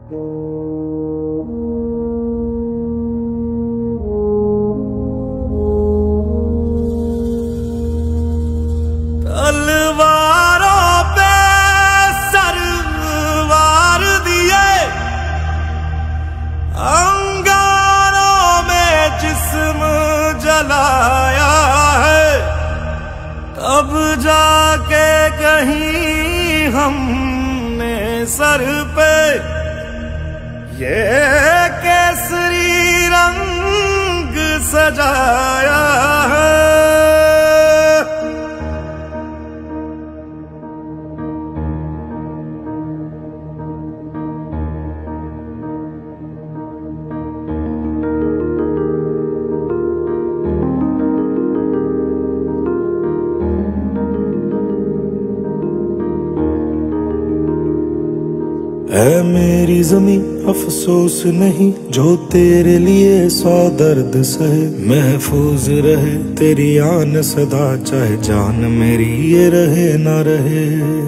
तलवारों पे सरवार दिए, अंगारों में जिस्म जलाया है, तब जाके कहीं हमने सर पे ये केसरी रंग सजाया है। ऐ मेरी ज़मीं अफसोस नहीं जो तेरे लिए 100 दर्द सहे, महफूज रहे तेरी आन सदा चाहे जान मेरी ये रहे ना रहे।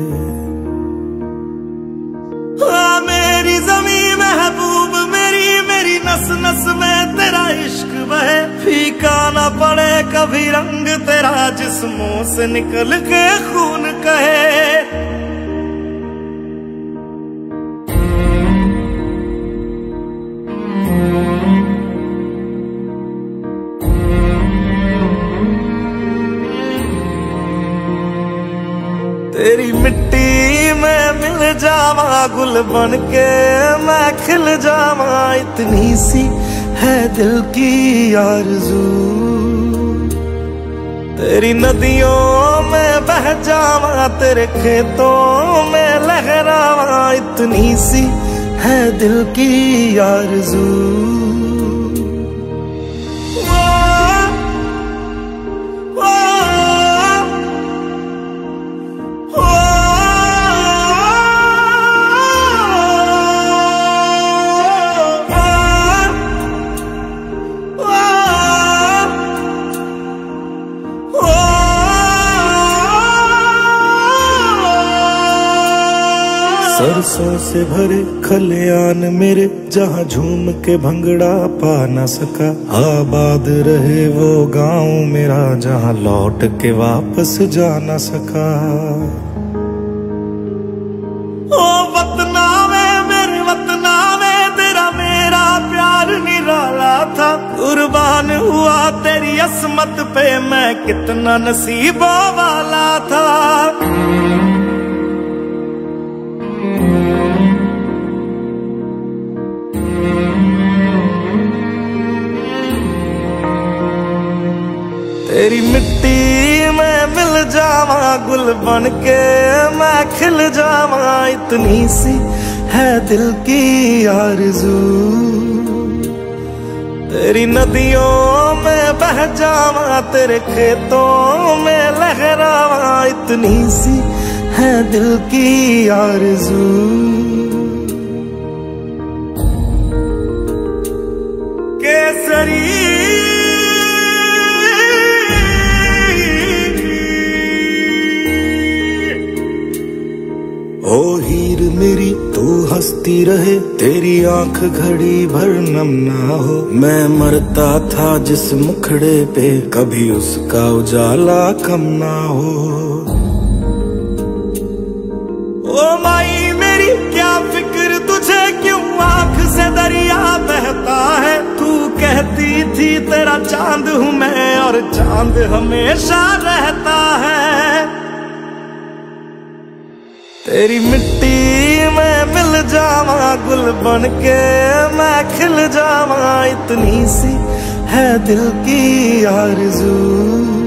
मेरी ज़मीं महबूब मेरी, मेरी नस नस में तेरा इश्क बहे, फीका ना पड़े कभी रंग तेरा जिस्मों से निकल के खून कहे। तेरी मिट्टी में मिल जावा गुल बन के मैं खिल जावा, इतनी सी है दिल की आरज़ू। तेरी नदियों में बह जावा तेरे खेतों में लहरावा, इतनी सी है दिल की आरज़ू। सरसों से भरे खलियान मेरे जहाँ झूम के भंगड़ा पा न सका, आबाद रहे वो गांव मेरा जहाँ लौट के वापस जा न सका। ओ वतना में मेरे वतना में तेरा मेरा प्यार निराला था, कुर्बान हुआ तेरी असमत पे मैं कितना नसीबों वाला था। तेरी मिट्टी में मिल जावा गुल बन के मैं खिल जावा, इतनी सी है दिल की आरज़ू। तेरी नदियों में बह जावा तेरे खेतों में लहरावा, इतनी सी है दिल की आरज़ू। केसरी ओ हीर मेरी तू हंसती रहे, तेरी आंख घड़ी भर नम ना हो। मैं मरता था जिस मुखड़े पे कभी उसका उजाला कम ना हो। ओ माई मेरी क्या फिक्र तुझे क्यों आंख से दरिया बहता है, तू कहती थी तेरा चांद हूँ मैं और चांद हमेशा रहता है। तेरी मिट्टी में मिल जावा गुल बन के मैं खिल जावा, इतनी सी है दिल की आरज़ू।